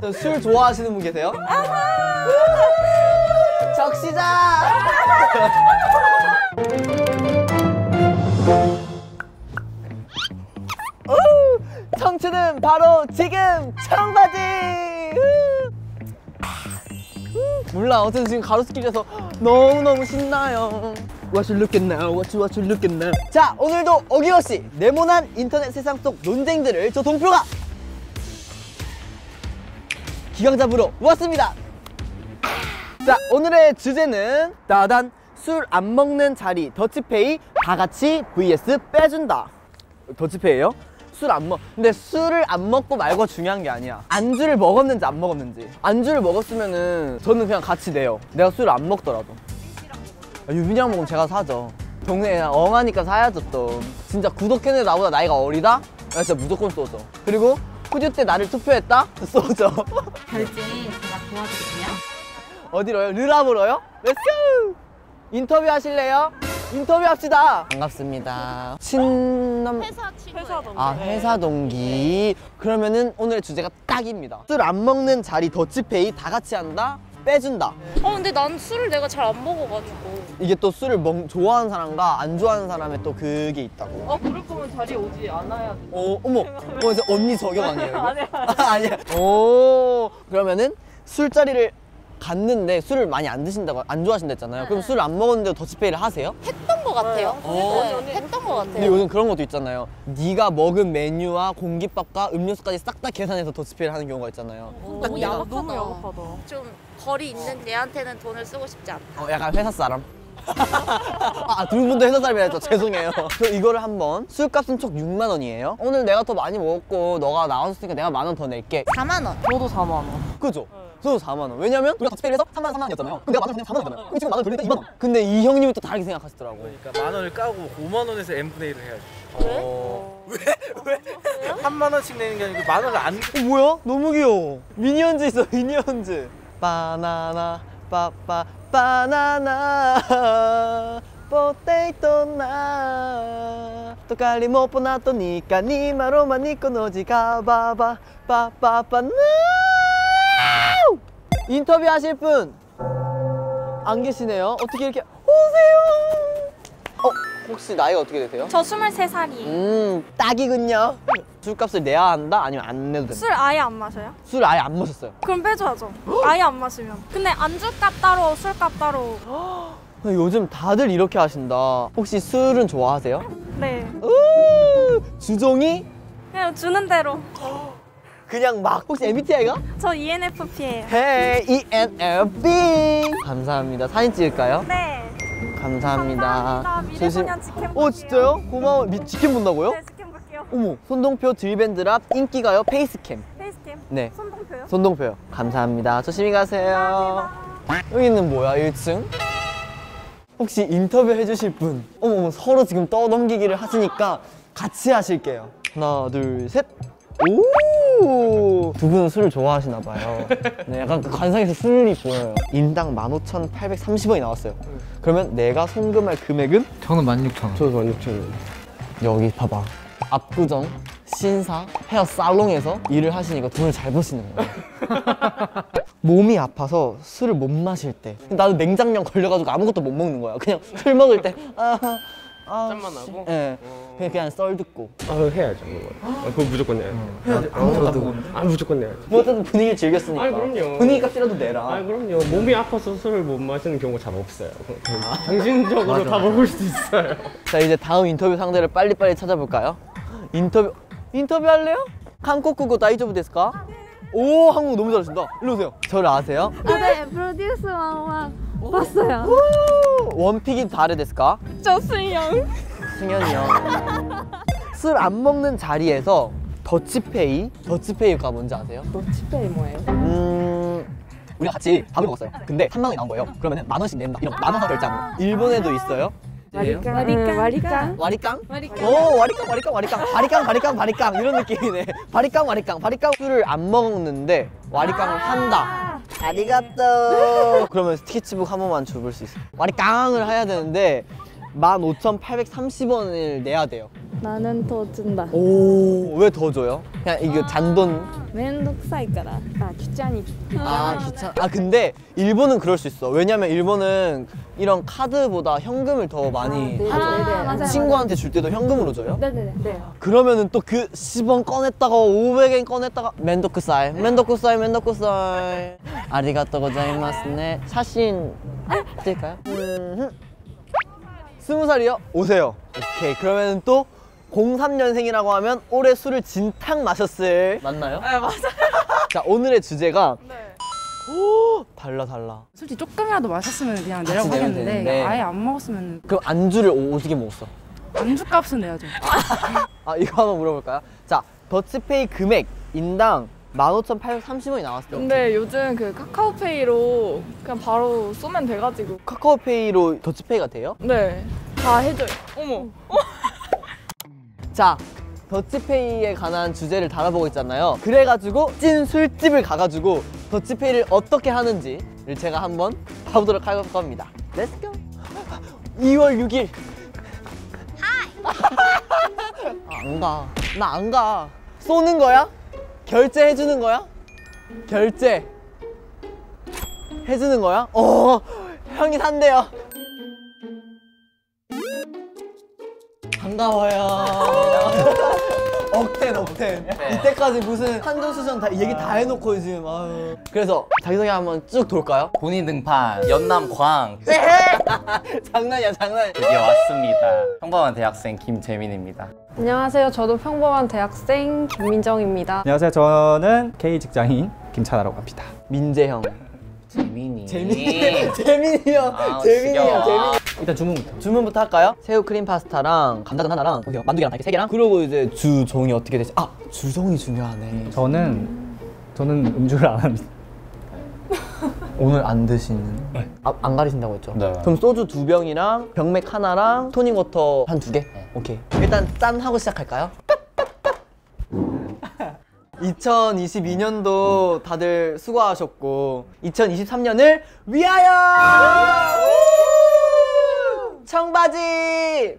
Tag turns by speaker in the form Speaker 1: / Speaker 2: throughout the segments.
Speaker 1: 술 좋아하시는 분 계세요? 적시자! 청춘은 바로 지금 청바지! 몰라, 어쨌든 지금 가로수길에서 너무너무 신나요. What you looking now? What you looking now? 자, 오늘도 어김없이 네모난 인터넷 세상 속 논쟁들을 저 동표가 기강 잡으러 왔습니다. 자, 오늘의 주제는 따단 술 안 먹는 자리 더치페이 다 같이 vs 빼준다. 더치페이예요? 술 안 먹. 근데 술을 안 먹고 말고 중요한 게 아니야. 안주를 먹었는지 안 먹었는지. 안주를 먹었으면은 저는 그냥 같이 내요. 내가 술을 안 먹더라도. 유빈이랑 먹으면 제가 사죠. 동네에 엉하니까 사야죠 또. 진짜 구독했는데 나보다 나이가 어리다? 나 진짜 무조건 쏘죠. 그리고 후듀 때 나를 투표했다? 쏘죠.
Speaker 2: 결제 제가 도와드릴게요.
Speaker 1: 어디로요? 르라보로요? 렛츠고! 인터뷰 하실래요? 인터뷰 합시다. 반갑습니다. 친남
Speaker 2: 회사 친구예요.
Speaker 3: 회사 동기.
Speaker 1: 아, 회사 동기. 그러면은 오늘의 주제가 딱입니다. 술 안 먹는 자리 더치페이 다 같이 한다? 빼준다.
Speaker 3: 근데 난 술을 내가 잘 안 먹어가지고.
Speaker 1: 이게 또 술을 좋아하는 사람과 안 좋아하는 사람의 또 그게 있다고.
Speaker 3: 그럴 거면 자리에 오지 않아야 돼.
Speaker 1: 어머. 이제 언니 저격 아니에요? 이거?
Speaker 3: 아니야.
Speaker 1: 아니야. 오. 그러면은 술자리를 갔는데 술을 많이 안 드신다고, 안 좋아하신다 했잖아요. 그럼 술을 안 먹었는데도 더치페이를 하세요?
Speaker 3: 했던 거 같아요.
Speaker 1: 네,
Speaker 3: 했던 거
Speaker 1: 근데
Speaker 3: 같아요.
Speaker 1: 요즘 그런 것도 있잖아요. 네가 먹은 메뉴와 공깃밥과 음료수까지 싹 다 계산해서 더치페이를 하는 경우가 있잖아요.
Speaker 3: 너무 야박하다.
Speaker 2: 너무 야박하다.
Speaker 3: 좀 거리 있는 얘한테는 돈을 쓰고 싶지 않다.
Speaker 1: 약간 회사 사람. 두 분도 회사 사람이라 했죠. 죄송해요. 저 이거를 한번. 술값은 총 6만 원이에요. 오늘 내가 더 많이 먹었고 너가 나와줬으니까 내가 1만 원 더 낼게.
Speaker 3: 4만 원.
Speaker 2: 저도 4만 원.
Speaker 1: 그죠? 저도 4만 원. 왜냐면 우리가 더치페이를 해서 3만 원이었잖아요. 그럼 내가 1만 원 그냥 4만 원이잖아요. 그럼 지금 1만 원 돌리니까 2만 원. 근데 이 형님이 또 다르게 생각하시더라고.
Speaker 4: 그러니까 만 원을 까고 5만 원에서 n분의 1을 해야지.
Speaker 3: 왜?
Speaker 4: 3만 원씩 내는 게 아니고 만 원을 안.
Speaker 1: 뭐야? 너무 귀여워. 미니언즈 있어, 미니언즈. 바나나, 빠빠, 바나나, 포테이토 나. 또깔리 못 보나토니까 니마로만 니코 노지 가바바, 빠빠빠 나. 인터뷰 하실 분 안 계시네요. 어떻게 이렇게 오세요? 혹시 나이가 어떻게 되세요?
Speaker 5: 저 23살이에요.
Speaker 1: 딱이군요. 술값을 내야 한다? 아니면 안 내도 된다?
Speaker 5: 술 아예 안 마셔요?
Speaker 1: 술 아예 안 마셨어요.
Speaker 5: 그럼 빼줘야죠. 아예 안 마시면. 근데 안주값 따로, 술값 따로.
Speaker 1: 요즘 다들 이렇게 하신다. 혹시 술은 좋아하세요?
Speaker 5: 네.
Speaker 1: 주종이
Speaker 5: 그냥 주는 대로.
Speaker 1: 그냥 막. 혹시 MBTI가?
Speaker 5: 저 ENFP예요.
Speaker 1: Hey, ENFP. 감사합니다. 사진 찍을까요?
Speaker 5: 네.
Speaker 1: 감사합니다.
Speaker 5: 미래소년 직캠 볼게요.
Speaker 1: 진짜요? 고마워. 직캠 본다고요?
Speaker 5: 네, 직캠 볼게요.
Speaker 1: 어머, 손동표 드립밴드랍 인기가요 페이스캠.
Speaker 5: 페이스캠.
Speaker 1: 네.
Speaker 5: 손동표요?
Speaker 1: 손동표요. 감사합니다. 조심히 가세요. 여기는 뭐야? 1층? 혹시 인터뷰 해주실 분? 어머, 서로 지금 떠넘기기를 하시니까 같이 하실게요. 하나, 둘, 셋. 오! 두 분은 술을 좋아하시나 봐요. 네, 약간 그 관상에서 술이 보여요. 인당 15,830원이 나왔어요. 그러면 내가 송금할 금액은?
Speaker 6: 저는 16,000원.
Speaker 1: 저도 16,000원. 여기 봐봐. 압구정 신사 헤어 살롱에서 일을 하시니까 돈을 잘 버시는 거예요. 몸이 아파서 술을 못 마실 때 나도 맹장염 걸려가지고 아무것도 못 먹는 거야. 그냥 술 먹을 때
Speaker 4: 짠만 나고?
Speaker 1: 네. 그냥 썰 듣고.
Speaker 4: 해야죠. 그거 무조건 내야죠.
Speaker 1: 저도.
Speaker 4: 무조건 내야죠.
Speaker 1: 뭐 어쨌든 분위기를 즐겼으니까.
Speaker 4: 그럼요.
Speaker 1: 분위기 값이라도 내라.
Speaker 4: 그럼요. 몸이 아파서 술을 못 마시는 경우가 잘 없어요. 정신적으로 다 먹을 수 있어요.
Speaker 1: 자, 이제 다음 인터뷰 상대를 빨리빨리 찾아볼까요? 인터뷰 할래요? 한국국어 다이저브 데스까? 오, 한국 너무 잘하신다. 일로 오세요. 저를 아세요?
Speaker 5: 네, 프로듀스 왕왕 봤어요.
Speaker 1: 원픽이 다르 데스까?
Speaker 5: 저 승영.
Speaker 1: 승현이요. 술 안 먹는 자리에서 더치페이가 뭔지 아세요?
Speaker 2: 더치페이 뭐예요?
Speaker 1: 우리가 같이 밥을 먹었어요. 근데 3만 원이 나온 거예요. 그러면 만 원씩 낸다. 이런 만 원 결제하는 거. 일본에도 있어요.
Speaker 2: 와리깡.
Speaker 1: 와리깡?
Speaker 5: 와리깡.
Speaker 1: 오, 와리깡 이런 느낌이네. 와리깡 술을 안 먹는데 와리깡을 한다. 아리가또. 그러면 스케치북 한 번만 줘볼 수 있어요? 와리깡을 해야 되는데 15,830원을 내야 돼요.
Speaker 2: 나는 더 준다.
Speaker 1: 오, 왜 더 줘요? 그냥 이거 잔돈.
Speaker 2: めんどくさいから。あ、귀찮이.
Speaker 1: 아, 귀찮아. 아, 근데 일본은 그럴 수 있어. 왜냐면 일본은 이런 카드보다 현금을 더 많이
Speaker 2: 네,
Speaker 1: 하죠.
Speaker 2: 네, 네. 맞아요.
Speaker 1: 친구한테 줄 때도 현금으로 줘요?
Speaker 2: 네네네. 네.
Speaker 1: 그러면은 또 그 10원 꺼냈다가 500엔 꺼냈다가 멘도쿠사이 멘도쿠사이 멘도쿠사이 아리가또 고자이마스네. 사신 찍을까요? 20살이요? 오세요. 오케이. 그러면 또 03년생이라고 하면 올해 술을 진탕 마셨을. 맞나요?
Speaker 5: 네 맞아요.
Speaker 1: 자, 오늘의 주제가
Speaker 5: 네.
Speaker 1: 오, 달라.
Speaker 6: 솔직히 조금이라도 마셨으면 그냥
Speaker 1: 같이
Speaker 6: 내라고
Speaker 1: 내면
Speaker 6: 하겠는데
Speaker 1: 되는데.
Speaker 6: 아예 안 먹었으면
Speaker 1: 그럼 안주를 오지게 먹었어.
Speaker 6: 안주값은 내야죠.
Speaker 1: 아, 이거 한번 물어볼까요? 자, 더치페이 금액 인당 15,830원이 나왔어요.
Speaker 7: 근데 요즘 그 카카오페이로 그냥 바로 쏘면 돼가지고
Speaker 1: 카카오페이로 더치페이가 돼요?
Speaker 7: 네, 다 해줘요. 어머.
Speaker 1: 자, 더치페이에 관한 주제를 다뤄보고 있잖아요. 그래가지고 찐 술집을 가가지고 더치페이를 어떻게 하는지를 제가 한번 가보도록 할 겁니다. 렛츠고! 2월 6일. 안 가. 나 안 가. 쏘는 거야? 결제해주는 거야? 결제. 해주는 거야? 형이 산대요. 반가워요. 억텐. 이때까지 무슨 한전수전 다 얘기 다 해놓고 지금 아유. 그래서 자기소개 한번 쭉 돌까요?
Speaker 8: 본인 등판 연남광
Speaker 1: 장난이야.
Speaker 8: 드디어 왔습니다. 평범한 대학생 김재민입니다.
Speaker 2: 안녕하세요. 저도 평범한 대학생 김민정입니다.
Speaker 9: 안녕하세요. 저는 K 직장인 김찬아라고 합니다.
Speaker 1: 민재형.
Speaker 8: 재민이.
Speaker 1: 재민이 형.
Speaker 8: 아,
Speaker 1: 재민이 형.
Speaker 8: 지겨워.
Speaker 9: 일단 주문부터.
Speaker 1: 주문부터 할까요? 새우 크림 파스타랑 감자전 하나랑 만두계랑 달걀 3개랑 그리고 이제 주종이 어떻게 되지? 아, 주종이 중요하네.
Speaker 9: 저는 음주를 안 합니다.
Speaker 1: 오늘 안 드시는? 네. 안 가리신다고 했죠?
Speaker 8: 네.
Speaker 1: 그럼 소주 2병이랑 병맥 하나랑 토닉워터 한 2개? 오케이. 일단 짠 하고 시작할까요? 2022년도 다들 수고하셨고 2023년을 위하여! 청바지!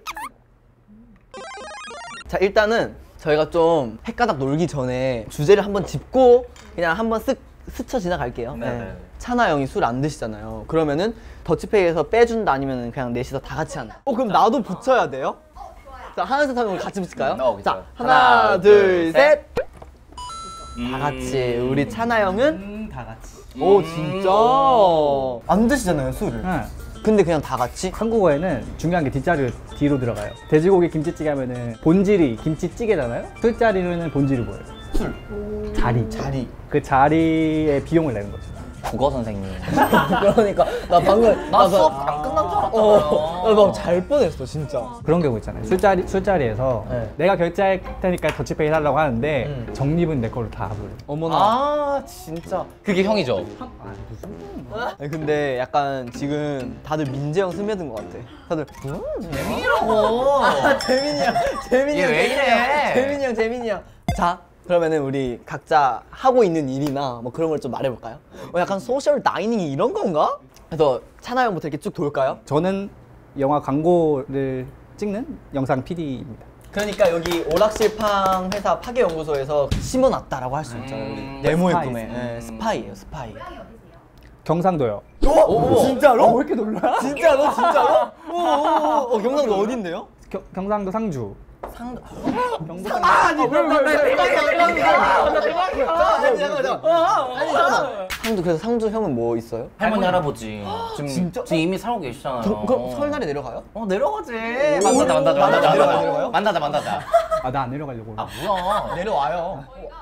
Speaker 1: 자, 일단은 저희가 좀 헷가닥 놀기 전에 주제를 한번 짚고 그냥 한번 스쳐 지나갈게요.
Speaker 8: 네네.
Speaker 1: 찬아 형이 술 안 드시잖아요. 그러면은 더치페이에서 빼준다 아니면 그냥 넷이서 다 같이 하나? 그럼 나도 붙여야 돼요? 자, 하나 둘 하면 같이 붙일까요? 자, 하나 둘 셋! 다 같이. 우리 찬아 형은
Speaker 9: 다 같이.
Speaker 1: 오, 진짜? 안 드시잖아요, 술을.
Speaker 9: 네.
Speaker 1: 근데 그냥 다 같이?
Speaker 9: 한국어에는 중요한 게 뒷자리가 뒤로 들어가요. 돼지고기 김치찌개 하면은 본질이 김치찌개잖아요. 술자리는 본질이 뭐예요?
Speaker 1: 술.
Speaker 9: 자리. 그 자리에 비용을 내는 거죠.
Speaker 8: 국어 선생님.
Speaker 1: 그러니까 나 방금
Speaker 8: 나 수업 안 끝난 줄 알았잖아요.
Speaker 1: 나 잘 뻔했어 진짜.
Speaker 9: 그런 경우 있잖아요. 술자리에서
Speaker 1: 네.
Speaker 9: 내가 결제할 테니까 더치페이 하려고 하는데 적립은 내 걸로 다 하버려.
Speaker 1: 어머나.
Speaker 8: 아 진짜. 그게 형이죠.
Speaker 1: 아니, 근데 약간 지금 다들 민재 형 스며든 것 같아. 다들
Speaker 8: 재민이라고.
Speaker 1: 재민이
Speaker 8: 얘
Speaker 1: 형,
Speaker 8: 왜 이래?
Speaker 1: 재민이 형. 자, 그러면은 우리 각자 하고 있는 일이나 뭐 그런 걸 좀 말해볼까요? 약간 소셜 다이닝이 이런 건가? 그래서 찬아 형부터 이렇게 쭉 돌까요?
Speaker 9: 저는 영화 광고를 찍는 영상 PD입니다.
Speaker 1: 그러니까 여기 오락실팡 회사 파괴연구소에서 심어놨다라고 할 수 있잖아요. 우리. 네모의
Speaker 9: 스파이.
Speaker 1: 꿈에. 네, 스파이예요, 스파이.
Speaker 9: 경상도요.
Speaker 1: 진짜로?
Speaker 9: 왜 이렇게 놀라?
Speaker 1: 진짜로? 경상도 어딘데요?
Speaker 9: 경상도 상주.
Speaker 1: 상도.
Speaker 9: 경북
Speaker 1: 잠깐만. 상주, 그래서 상주 형은 뭐 있어요?
Speaker 8: 할머니 할아버지. 지금
Speaker 1: 진짜?
Speaker 8: 지금 이미 살고 계시잖아요.
Speaker 1: 그럼 설날에 내려가요?
Speaker 8: 내려가지.
Speaker 1: 내려가요?
Speaker 8: 만나자.
Speaker 9: 아, 나 안 내려가려고.
Speaker 8: 아 뭐야?
Speaker 1: 내려와요.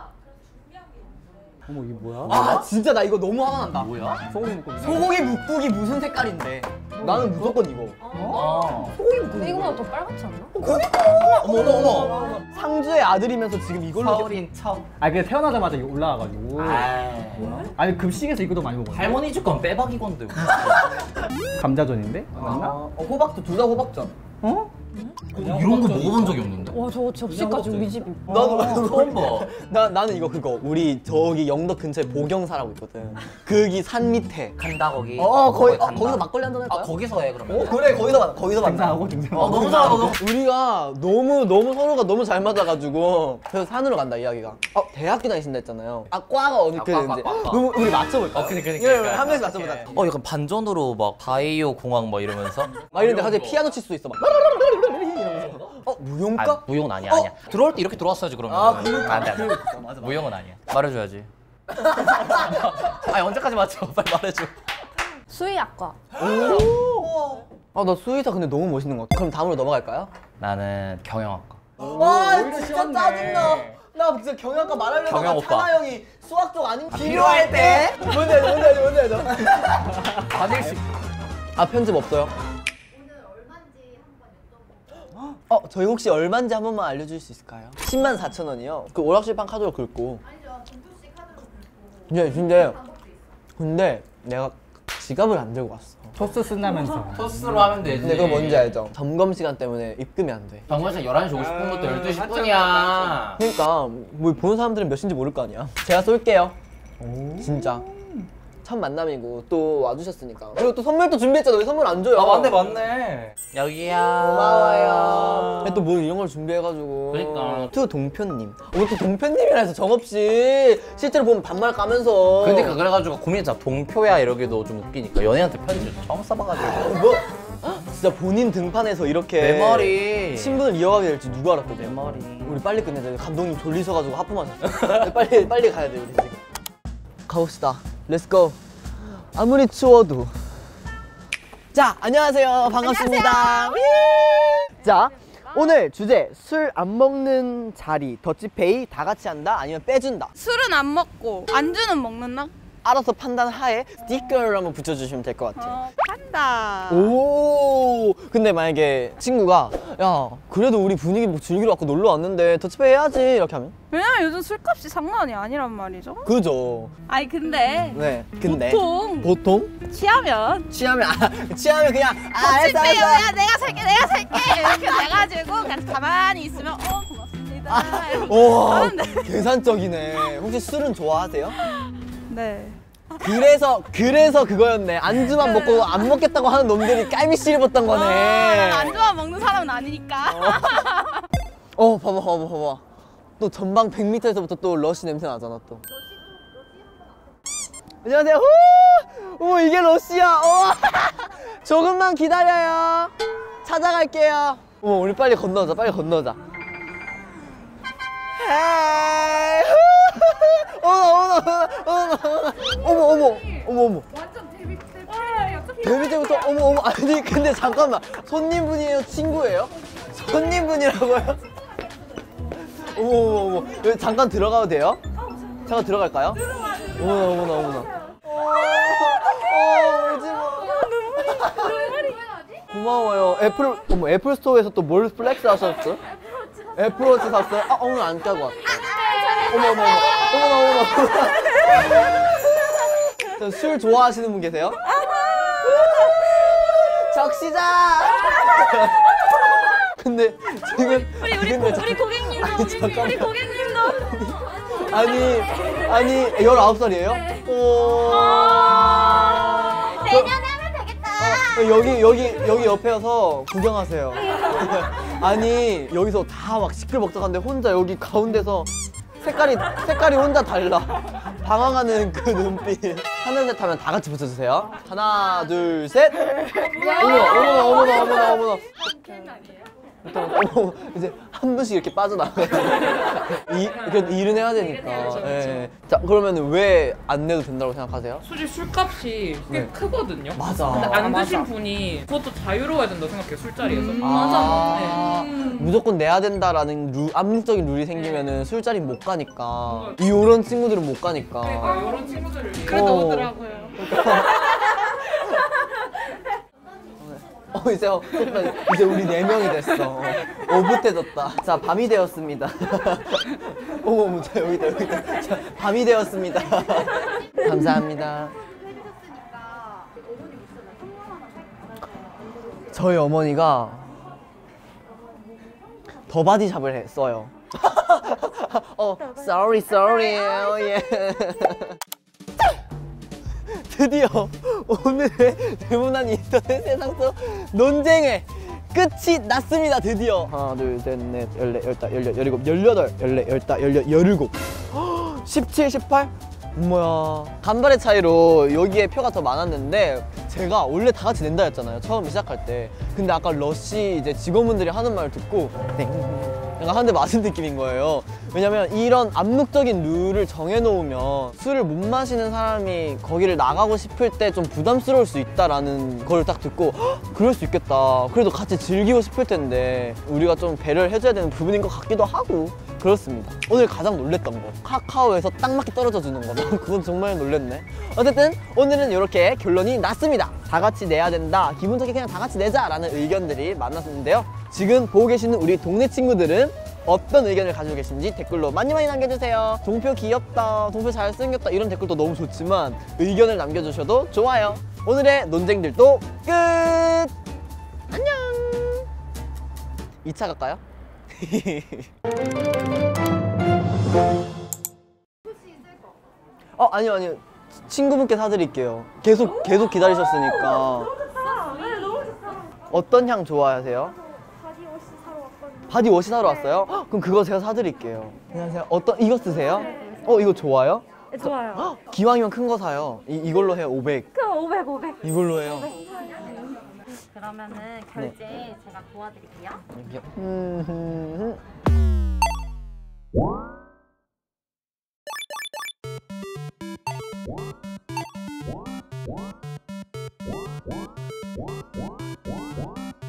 Speaker 9: 어머, 이게 뭐야?
Speaker 1: 아, 진짜 나 이거 너무 화가 난다.
Speaker 8: 뭐야?
Speaker 9: 소고기 묵고.
Speaker 1: 소고기 묵국이 무슨 색깔인데? 나는 무조건 이거.
Speaker 2: 근데 이거보다 더 빨갛지 않나?
Speaker 1: 어머. 상주의 아들이면서 지금 이걸로.
Speaker 8: 서울인 척.
Speaker 9: 아, 그냥 태어나자마자 이거 올라와가지고. 아니, 급식에서 이것도 많이 먹었어.
Speaker 8: 할머니 주건 빼박이건데.
Speaker 9: 감자전인데? 맞나?
Speaker 1: 호박도 둘 다 호박전.
Speaker 9: 어?
Speaker 8: 이런 거 먹어본 적이 없는데.
Speaker 2: 와 저거 접시까지 우리 집.
Speaker 1: 나도
Speaker 8: 처음 봐.
Speaker 1: 나는 이거 그거 우리 저기 영덕 근처에 보경사라고 있거든. 거기 산 밑에.
Speaker 8: 간다 거기.
Speaker 1: 거기서 막걸리 한잔 할까요?
Speaker 8: 아 거기서 해 그러면.
Speaker 1: 그래 거기서 만나.
Speaker 9: 등산하고 등산.
Speaker 8: 너무 잘하고.
Speaker 1: 우리가 너무 서로가 너무 잘 맞아가지고 그래서 산으로 간다 이야기가. 대학교 다니신다 했잖아요. 과가 어떻게 되는지.
Speaker 8: 과.
Speaker 1: 너무 우리 맞춰볼까?
Speaker 8: 그러니까.
Speaker 1: 한 명씩 맞춰보자.
Speaker 8: 약간 반전으로 막 바이오 공학 뭐 이러면서.
Speaker 1: 막 이런데 갑자기 피아노 칠 수도 있어. 막 이러면서. 무용과?
Speaker 8: 무용은 아니야 아니야. 들어올 때 이렇게 들어왔어야지 그러면.
Speaker 1: 그러니까.
Speaker 8: 안 돼.
Speaker 1: 맞아.
Speaker 8: 무용은 아니야. 말해줘야지. 아니 언제까지 맞춰? 빨리 말해줘.
Speaker 2: 수의학과.
Speaker 1: 나 수의사 근데 너무 멋있는 것 같아. 그럼 다음으로 넘어갈까요?
Speaker 8: 나는 경영학과.
Speaker 1: 와 진짜 짜증나. 나 진짜 경영학과 말하려다가
Speaker 8: 경영 오빠.
Speaker 1: 찬아 형이 수학 쪽 아닌 필요할 때 뭔지 알죠?
Speaker 8: 다닐 수.
Speaker 1: 편집 없어요? 저희 혹시 얼마인지 한 번만 알려줄 수 있을까요? 104,000원이요. 그 오락실판 카드로 긁고. 아니죠. 동표씨 카드 긁고. 근데 내가 지갑을 안 들고 왔어.
Speaker 9: 토스 쓴다면서.
Speaker 8: 토스로 하면 되지.
Speaker 1: 근데 그거 뭔지 알죠? 점검 시간 때문에 입금이 안 돼.
Speaker 8: 정관장 11시 50분부터 12시 분이야.
Speaker 1: 그러니까 뭐 보는 사람들은 몇 시인지 모를 거 아니야. 제가 쏠게요. 진짜. 첫 만남이고 또 와주셨으니까. 그리고 또 선물도 준비했잖아. 왜 선물 안 줘요?
Speaker 8: 맞네. 여기야.
Speaker 1: 고마워요. 또 뭐 이런 걸 준비해가지고.
Speaker 8: 그러니까.
Speaker 1: 또 동표님. 또 동표님이라 해서 정없이 실제로 보면 반말 까면서.
Speaker 8: 근데 그래가지고 고민했잖아. 동표야 이러기도 좀 웃기니까 연예한테 편지 처음 써봐가지고.
Speaker 1: 뭐? 진짜 본인 등판에서 이렇게
Speaker 8: 내 머리.
Speaker 1: 신분을 이어가게 될지 누가 알았거든.
Speaker 8: 내 머리.
Speaker 1: 우리 빨리 끝내자. 감독님 졸리셔가지고 하품하셨어. 빨리 가야 돼 우리 지금. 가봅시다. 렛츠고. 아무리 추워도. 자, 안녕하세요. 반갑습니다. 자, 오늘 주제 술 안 먹는 자리 더치페이 다 같이 한다 아니면 빼준다.
Speaker 5: 술은 안 먹고 안주는 먹는다?
Speaker 1: 알아서 판단하에 스티커를 한번 붙여주시면 될 것 같아요.
Speaker 5: 한다.
Speaker 1: 오, 근데 만약에 친구가 야 그래도 우리 분위기 뭐 즐기러 왔고 놀러 왔는데 더치페이 해야지 이렇게 하면?
Speaker 5: 왜냐면 요즘 술값이 장난이 아니란 말이죠.
Speaker 1: 그죠.
Speaker 5: 아니 근데
Speaker 1: 네. 근데
Speaker 5: 보통
Speaker 1: 취하면 그냥
Speaker 5: 더치페이 야 내가 살게 이렇게 돼가지고 그냥 가만히 있으면 고맙습니다.
Speaker 1: 와 계산적이네. 혹시 술은 좋아하세요?
Speaker 5: 네.
Speaker 1: 그래서 그거였네. 안주만 먹고 안 먹겠다고 하는 놈들이 깔미씨 입었던 거네.
Speaker 5: 안주만 먹는 사람은 아니니까.
Speaker 1: 봐봐. 또 전방 100m에서부터 또 러시 냄새 나잖아 또. 안녕하세요. 어머 이게 러시야. 조금만 기다려요. 찾아갈게요. 어머 우리 빨리 건너자. 헤이. 어머.
Speaker 5: 완전 데뷔
Speaker 1: 데뷔 때부터 어머 아니 근데 잠깐만 손님분이에요 친구예요? 손님분이라고요? 어머 여기 잠깐 들어가도 돼요? 잠깐 들어갈까요? 어머나 고마워요. 애플 스토어에서 또 뭘 플렉스 하셨어? 애플워치 샀어요? 오늘 안 까고 왔다. 어머나. 술 좋아하시는 분 계세요? 적시자. 근데 지금
Speaker 5: 우리 고객님도 우리 고객님도
Speaker 1: 아니 19살이에요?
Speaker 5: 내년에 하면 되겠다.
Speaker 1: 여기 옆에서 구경하세요. 아니 여기서 다 막 시끌벅적한데 혼자 여기 가운데서 색깔이 혼자 달라. 방황하는 그 눈빛. 하나 셋 하면 다 같이 붙여주세요. 하나 둘 셋. 어머나. 이제 한 분씩 이렇게 빠져나가요. 일은 해야 되니까. 예. 자 그러면 왜 안 내도 된다고 생각하세요?
Speaker 10: 솔직히 술값이 꽤
Speaker 1: 네.
Speaker 10: 크거든요.
Speaker 1: 맞아.
Speaker 10: 근데 안 드신 분이 그것도 자유로워야 된다고 생각해요, 술자리에서.
Speaker 1: 맞아. 무조건 내야 된다라는 암묵적인 룰이 생기면은 술자리 못 가니까. 이런 친구들은 못 가니까.
Speaker 10: 그러니까 이런 친구들을 위해.
Speaker 5: 그래도 오더라고요.
Speaker 1: 이제 우리 4명이 됐어. 오붓해졌다. 자, 밤이 되었습니다. 어머, 자, 여기다. 자, 밤이 되었습니다. 감사합니다. 저희 어머니가 바디샵을 했어요. sorry. 예. 드디어 오늘의 대문안 인터넷 세상 속 논쟁의 끝이 났습니다. 드디어 하나 둘셋넷 열네 열다 열여 열일곱 열여덟 열네 열다 열여 열일곱 17, 18? 뭐야 간발의 차이로 여기에 표가 더 많았는데 제가 원래 다 같이 낸다 했잖아요 처음 시작할 때. 근데 아까 러쉬 이제 직원분들이 하는 말을 듣고 땡 약간 한 대 맞은 느낌인 거예요. 왜냐면 이런 암묵적인 룰을 정해놓으면 술을 못 마시는 사람이 거기를 나가고 싶을 때 좀 부담스러울 수 있다라는 걸 딱 듣고 그럴 수 있겠다. 그래도 같이 즐기고 싶을 텐데 우리가 좀 배려를 해줘야 되는 부분인 것 같기도 하고 그렇습니다. 오늘 가장 놀랬던 거 카카오에서 딱 맞게 떨어져 주는 거 그건 정말 놀랬네. 어쨌든 오늘은 이렇게 결론이 났습니다. 다 같이 내야 된다, 기분 좋게 그냥 다 같이 내자 라는 의견들이 많았는데요. 지금 보고 계시는 우리 동네 친구들은 어떤 의견을 가지고 계신지 댓글로 많이 남겨주세요. 동표 귀엽다, 동표 잘생겼다 이런 댓글도 너무 좋지만 의견을 남겨주셔도 좋아요. 오늘의 논쟁들도 끝! 안녕! 2차 갈까요? 아니요. 친구분께 사드릴게요. 계속 기다리셨으니까. 어떤 향 좋아하세요? 바디워시 사러 왔어요? 그럼 그거 제가 사드릴게요. 안녕하세요. 이거 쓰세요? 이거 좋아요?
Speaker 11: 네, 좋아요.
Speaker 1: 기왕이면 큰 거 사요. 이걸로 해요. 500.
Speaker 11: 그럼 500.
Speaker 1: 이걸로 해요.
Speaker 11: 그러면은 결제 제가 도와드릴게요.
Speaker 1: 여기요.